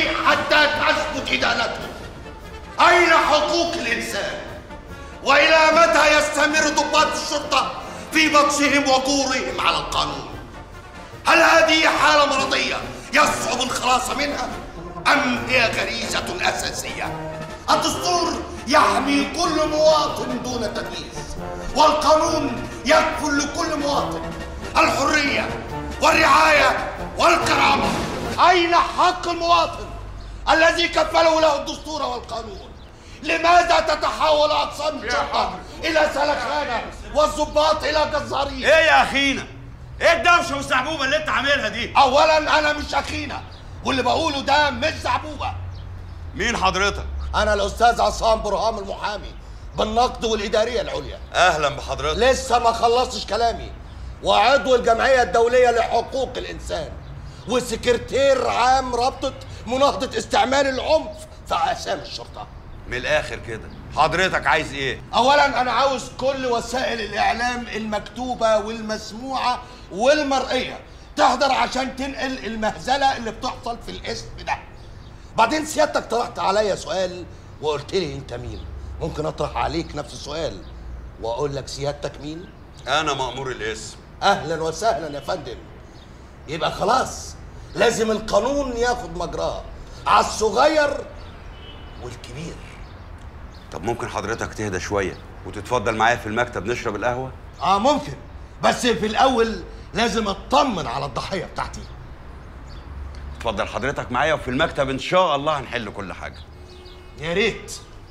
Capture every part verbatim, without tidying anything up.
حتى تثبت إدانته. أين حقوق الإنسان؟ وإلى متى يستمر ضباط الشرطة في بطشهم وغورهم على القانون؟ هل هذه حالة مرضية يصعب الخلاص منها؟ أم هي غريزة أساسية؟ الدستور يحمي كل مواطن دون تمييز، والقانون يكفل لكل مواطن الحرية والرعاية والكرامة. أين حق المواطن الذي كفله له الدستور والقانون؟ لماذا تتحول أقسام الشرطة إلى سلخانة والضباط إلى جزارين؟ إيه يا أخينا؟ إيه الدوشة والزعبوبة اللي أنت عاملها دي؟ أولاً أنا مش أخينا، واللي بقوله ده مش زعبوبة. مين حضرتك؟ أنا الأستاذ عصام برهام المحامي بالنقد والإدارية العليا. أهلا بحضرتك. لسه ما خلصتش كلامي، وعضو الجمعية الدولية لحقوق الإنسان، وسكرتير عام رابطة مناهضة استعمال العنف في أقسام الشرطة. من الآخر كده، حضرتك عايز إيه؟ أولاً أنا عاوز كل وسائل الإعلام المكتوبة والمسموعة والمرئية تحضر عشان تنقل المهزلة اللي بتحصل في الاسم ده. بعدين سيادتك طرحت عليا سؤال وقلت لي أنت مين؟ ممكن أطرح عليك نفس السؤال وأقول لك سيادتك مين؟ أنا مأمور الاسم. أهلاً وسهلاً يا فندم. يبقى خلاص لازم القانون ياخد مجراه على الصغير والكبير. طب ممكن حضرتك تهدى شوية وتتفضل معايا في المكتب نشرب القهوة؟ آه ممكن، بس في الأول لازم أطمن على الضحية بتاعتي. اتفضل حضرتك معايا، وفي المكتب إن شاء الله هنحل كل حاجة. يا ريت.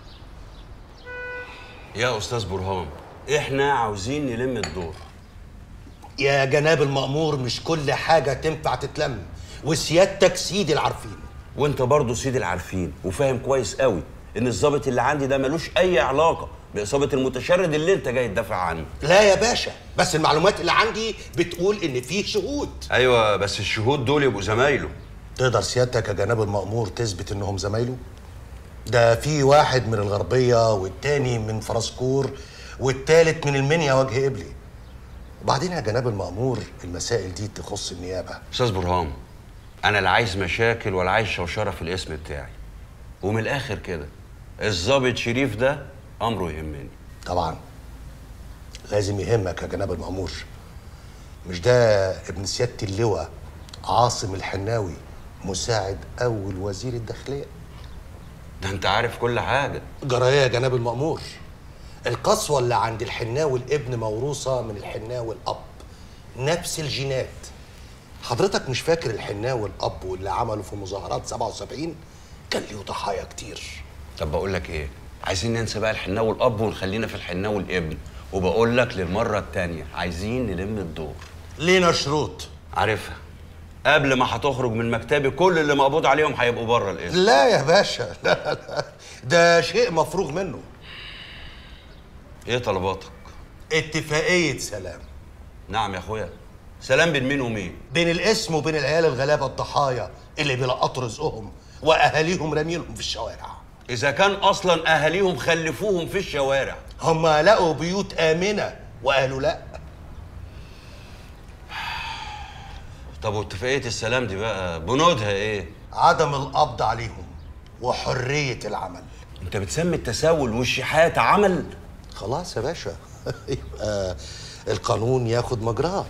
يا أستاذ برهام، إحنا عاوزين نلم الدور. يا جناب المأمور مش كل حاجة تنفع تتلم، وسيادتك سيد العارفين. وأنت برضه سيد العارفين وفاهم كويس قوي إن الضابط اللي عندي ده ملوش أي علاقة بإصابة المتشرد اللي أنت جاي تدافع عنه. لا يا باشا، بس المعلومات اللي عندي بتقول إن فيه شهود. أيوة، بس الشهود دول يبقوا زمايله. تقدر سيادتك يا جناب المأمور تثبت إنهم زمايله؟ ده في واحد من الغربية والتاني من فرسكور والتالت من المنيا وجه قبلي. وبعدين يا جناب المأمور المسائل دي تخص النيابة. أستاذ برهام، أنا لا عايز مشاكل ولا عايز شوشرة في الاسم بتاعي، ومن الآخر كده الضابط شريف ده أمره يهمني. طبعا لازم يهمك يا جناب المأمور. مش ده ابن سيادة اللواء عاصم الحناوي مساعد أول وزير الداخلية؟ ده أنت عارف كل حاجة. جرايه يا جناب المأمور، القسوة اللي عند الحناوي الابن موروثة من الحناوي الأب، نفس الجينات. حضرتك مش فاكر الحناوي الأب واللي عمله في مظاهرات سبعة وسبعين؟ كان ليه ضحايا كتير. طب بقول لك إيه، عايزين ننسى بقى الحناوي الأب ونخلينا في الحناوي الابن، وبقول لك للمرة التانية عايزين نلم الدور. لينا شروط. عارفها، قبل ما هتخرج من مكتبي كل اللي مقبوض عليهم هيبقوا بره الاسم. لا يا باشا، لا لا، ده شيء مفروغ منه. ايه طلباتك؟ اتفاقية سلام. نعم يا اخويا، سلام بين مين ومين؟ بين الاسم وبين العيال الغلابة الضحايا اللي بيلقطوا رزقهم واهاليهم رامينهم في الشوارع. اذا كان اصلا اهاليهم خلفوهم في الشوارع. هم لقوا بيوت آمنة وقالوا لا. طب واتفاقية السلام دي بقى بنودها ايه؟ عدم القبض عليهم وحرية العمل. انت بتسمي التسول والشحات عمل؟ خلاص يا باشا، يبقى القانون ياخد مجراه.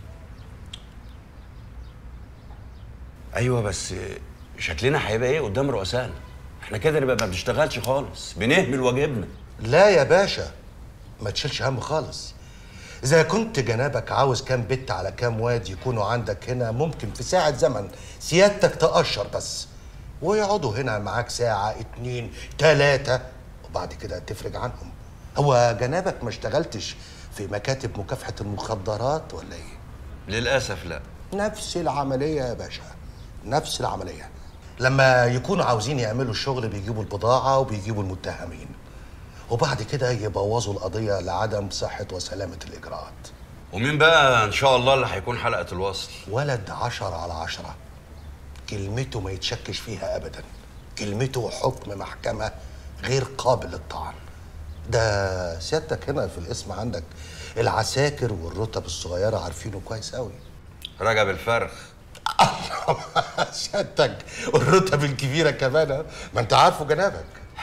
ايوه، بس شكلنا هيبقى ايه قدام رؤسائنا؟ احنا كده نبقى ما بنشتغلش خالص، بنهمل واجبنا. لا يا باشا، ما تشيلش هم خالص. إذا كنت جنابك عاوز كام بت على كام واد يكونوا عندك هنا، ممكن في ساعة زمن سيادتك تقشر بس، ويقعدوا هنا معاك ساعة اتنين تلاتة، وبعد كده تفرج عنهم. هو جنابك ما اشتغلتش في مكاتب مكافحة المخدرات ولا ايه؟ للأسف لا. نفس العملية يا باشا، نفس العملية. لما يكونوا عاوزين يعملوا الشغل بيجيبوا البضاعة وبيجيبوا المتهمين، وبعد كده يبوظوا القضية لعدم صحة وسلامة الإجراءات. ومين بقى إن شاء الله اللي هيكون حلقة الوصل؟ ولد عشرة على عشرة، كلمته ما يتشكش فيها أبدا، كلمته حكم محكمة غير قابل للطعن. ده سيادتك هنا في الاسم عندك العساكر والرتب الصغيرة عارفينه كويس قوي. رجب الفرخ. سيادتك الرتب الكبيره كمان، ما انت عارفه جنابك.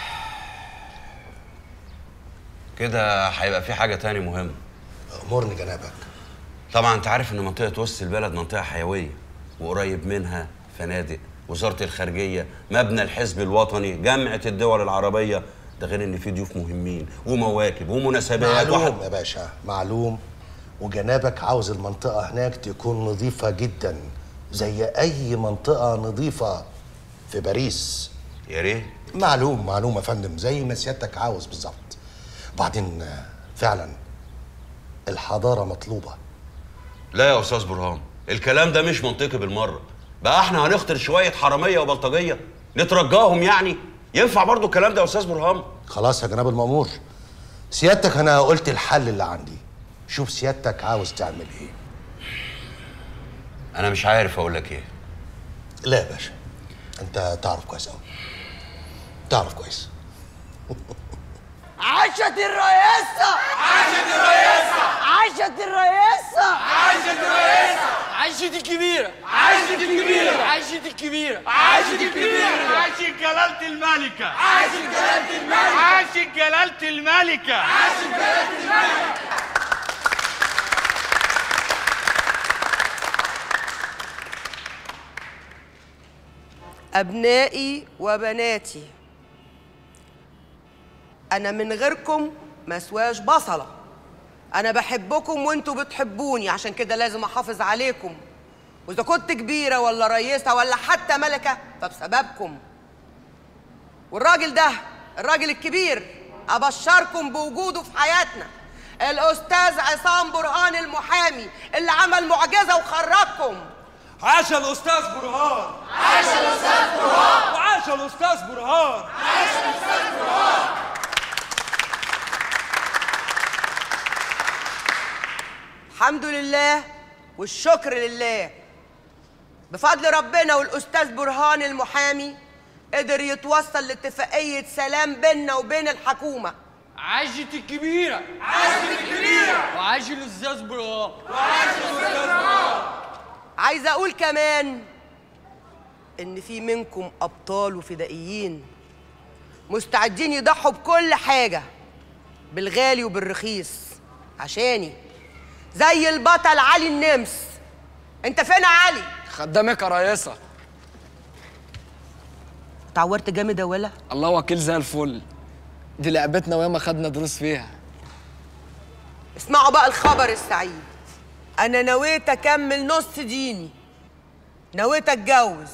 كده هيبقى في حاجه تاني مهمه. امرني جنابك. طبعا انت عارف ان منطقه وسط البلد منطقه حيويه، وقريب منها فنادق، وزاره الخارجيه، مبنى الحزب الوطني، جامعه الدول العربيه، ده غير ان في ضيوف مهمين ومواكب ومناسبات. معلوم واحد... يا باشا معلوم. وجنابك عاوز المنطقه هناك تكون نظيفه جدا زي اي منطقه نظيفه في باريس. يا ريت. معلوم معلوم يا فندم، زي ما سيادتك عاوز بالظبط. وبعدين فعلا الحضاره مطلوبه. لا يا استاذ برهان، الكلام ده مش منطقي بالمره. بقى احنا هنختار شويه حراميه وبلطجيه نترجاهم يعني؟ ينفع برضو الكلام ده يا استاذ برهان؟ خلاص يا جناب المأمور، سيادتك انا قلت الحل اللي عندي. شوف سيادتك عاوز تعمل ايه. انا مش عارف اقول لك ايه. لا يا باشا، انت تعرف كويس قوي، تعرف كويس. عاشت الرئاسة، عاشت الرئاسة، عاشت الرئاسة، عاشت الرئاسة، عاشت الكبيرة، عاشت الكبيرة، عاشت الكبيرة، عاشت الكبيرة، عاشت جلالة الملكة، عاشت جلالة الملكة، عاشت جلالة الملكة، عاشت جلالة الملكة. أبنائي وبناتي، أنا من غيركم ما سواش بصلة. أنا بحبكم وأنتوا بتحبوني، عشان كده لازم أحافظ عليكم. وإذا كنت كبيرة ولا رئيسة ولا حتى ملكة فبسببكم. والراجل ده الراجل الكبير أبشركم بوجوده في حياتنا، الأستاذ عصام برهان المحامي اللي عمل معجزة وخرجكم. عاش الأستاذ برهان، عاش الأستاذ برهان، وعاش الأستاذ برهان، عاش الأستاذ برهان. الحمد لله والشكر لله، بفضل ربنا والأستاذ برهان المحامي قدر يتوصل لاتفاقية سلام بيننا وبين الحكومة. عاشت الكبيرة، عاشت الكبيرة، وعاش الأستاذ برهان، وعاش الأستاذ برهان. عايزة أقول كمان إن في منكم أبطال وفدائيين مستعدين يضحوا بكل حاجة، بالغالي وبالرخيص، عشاني، زي البطل علي النمس. أنت فين يا علي؟ خدامك يا رياسة. اتعورت جامد يا ولا؟ الله وكيل زي الفل، دي لعبتنا وياما خدنا دروس فيها. اسمعوا بقى الخبر السعيد، أنا نويت أكمل نص ديني، نويت أتجوز.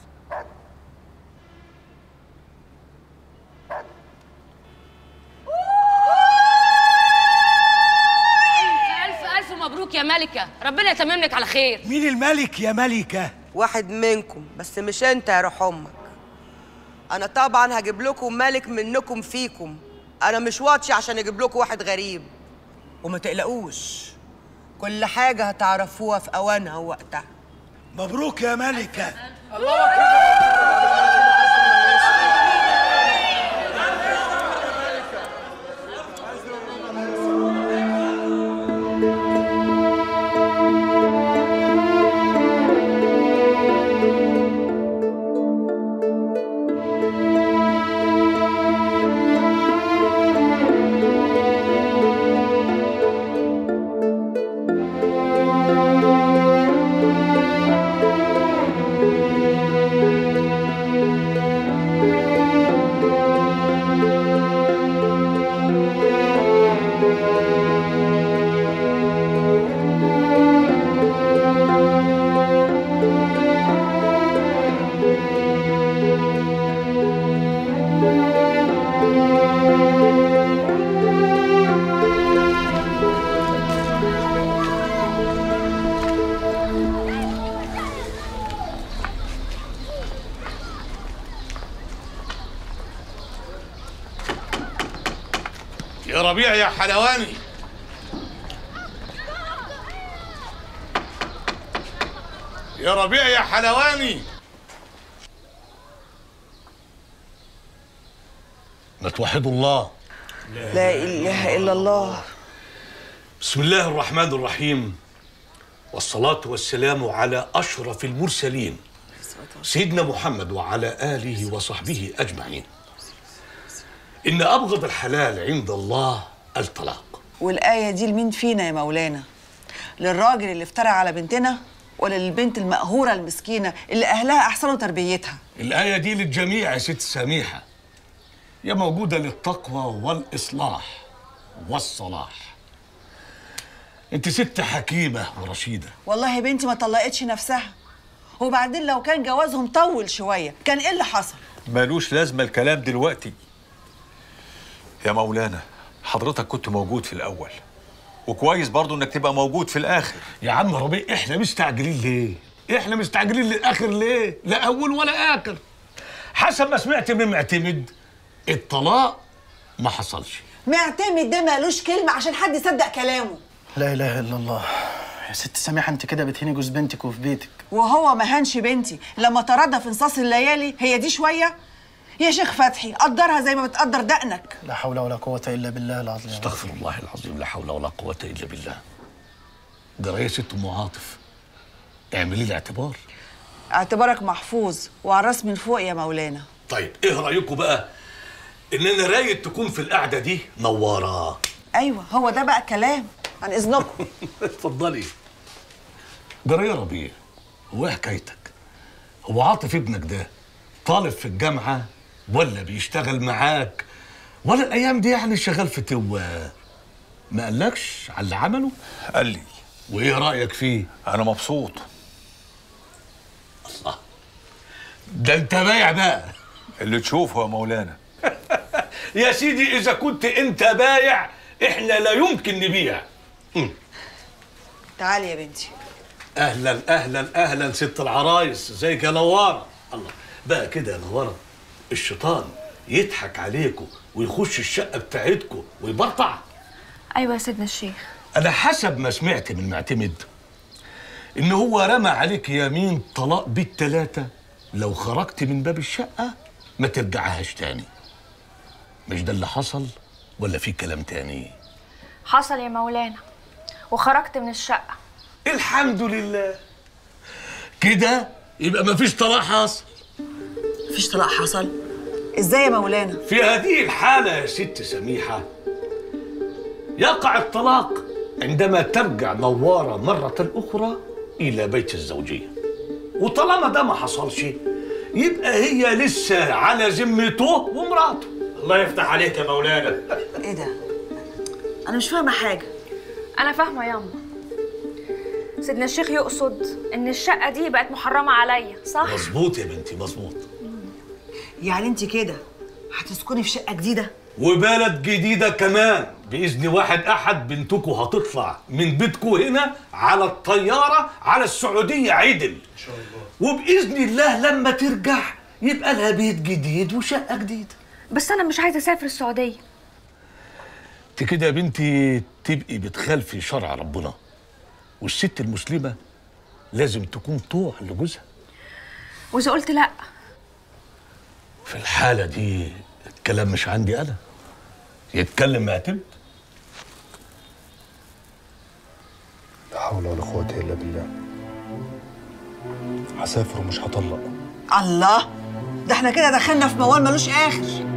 ألف ألف مبروك يا ملكة، ربنا يتمم لك على خير. مين الملك يا ملكة؟ واحد منكم، بس مش أنت يا روح أمك. أنا طبعًا هجيب لكم ملك منكم فيكم، أنا مش واطي عشان أجيب لكم واحد غريب. وما تقلقوش، كل حاجة هتعرفوها في أوانها ووقتها. مبروك يا ملكة. الله أكبر. يا ربيع يا حلواني، يا ربيع يا حلواني، نتوحد الله. لا, لا إله إلا الله. بسم الله الرحمن الرحيم. والصلاة والسلام على أشرف المرسلين سيدنا محمد وعلى آله وصحبه أجمعين. إن أبغض الحلال عند الله الطلاق. والآية دي لمين فينا يا مولانا؟ للراجل اللي افترى على بنتنا ولا للبنت المقهورة المسكينة اللي أهلها أحسنوا تربيتها؟ الآية دي للجميع يا ست سميحة، هي موجودة للتقوى والإصلاح والصلاح. أنت ست حكيمة ورشيدة. والله بنتي ما طلقتش نفسها، وبعدين لو كان جوازهم طول شوية كان إيه اللي حصل؟ مالوش لازمة الكلام دلوقتي يا مولانا. حضرتك كنت موجود في الأول، وكويس برضو إنك تبقى موجود في الآخر. يا عم ربيع، إحنا مستعجلين ليه؟ إحنا مستعجلين للآخر ليه؟ لا أول ولا آخر. حسب ما سمعت من معتمد الطلاق ما حصلش. معتمد ده مالوش كلمة عشان حد يصدق كلامه. لا اله الا الله. يا ست سميحه انت كده بتهيني جوز بنتك وفي بيتك. وهو ما هانش بنتي لما طردها في نصاص الليالي، هي دي شويه؟ يا شيخ فتحي قدرها زي ما بتقدر دقنك. لا حول ولا قوه الا بالله العظيم. استغفر الله العظيم، لا حول ولا قوه الا بالله. جرى يا ست ام عاطف، اعملي لي اعتبار. اعتبارك محفوظ وعلى الراس من فوق يا مولانا. طيب ايه رايكم بقى ان انا رايد تكون في القعده دي نواره؟ ايوه هو ده بقى الكلام، عن اذنكم. اتفضلي. جرى يا ربيع، هو ايه حكايتك؟ هو عاطف ابنك ده طالب في الجامعه ولا بيشتغل معاك ولا الايام دي يعني شغال في توه؟ ما قالكش على اللي عمله؟ قال لي. وايه رايك فيه؟ انا مبسوط. الله، ده انت بايع بقى. اللي تشوفه يا مولانا. يا سيدي اذا كنت انت بايع احنا لا يمكن نبيع. تعالي يا بنتي. اهلا اهلا اهلا ست العرايس، ازيك يا نواره؟ الله بقى كده يا نواره، الشيطان يضحك عليكم ويخش الشقه بتاعتكم ويبرطع؟ ايوه يا سيدنا الشيخ. انا حسب ما سمعت من معتمد ان هو رمى عليك يمين طلاق بالثلاثه لو خرجت من باب الشقه ما ترجعهاش تاني. مش ده اللي حصل ولا في كلام تاني؟ حصل يا مولانا، وخرجت من الشقه. الحمد لله. كده يبقى مفيش طلاق حصل. مفيش طلاق حصل؟ ازاي يا مولانا؟ في هذه الحالة يا ست سميحة يقع الطلاق عندما ترجع نوارة مرة أخرى إلى بيت الزوجية، وطالما ده ما حصلش يبقى هي لسه على ذمته ومراته. الله يفتح عليك يا مولانا. ايه ده؟ أنا مش فاهمة حاجة. انا فاهمه ياما. سيدنا الشيخ يقصد ان الشقه دي بقت محرمه عليا، صح؟ مظبوط يا بنتي مظبوط. يعني انت كده هتسكني في شقه جديده؟ وبلد جديده كمان باذن واحد احد. بنتكم هتطلع من بيتكم هنا على الطياره على السعوديه عدل ان شاء الله، وباذن الله لما ترجع يبقى لها بيت جديد وشقه جديده. بس انا مش عايزه اسافر السعوديه. انت كده يا بنتي تبقي بتخالفي شرع ربنا، والست المسلمه لازم تكون طوع لجوزها. واذا قلت لا؟ في الحاله دي الكلام مش عندي انا، يتكلم معتمد. لا حول ولا قوة إلا بالله. هسافر ومش هطلق. الله، ده احنا كده دخلنا في موال ملوش آخر.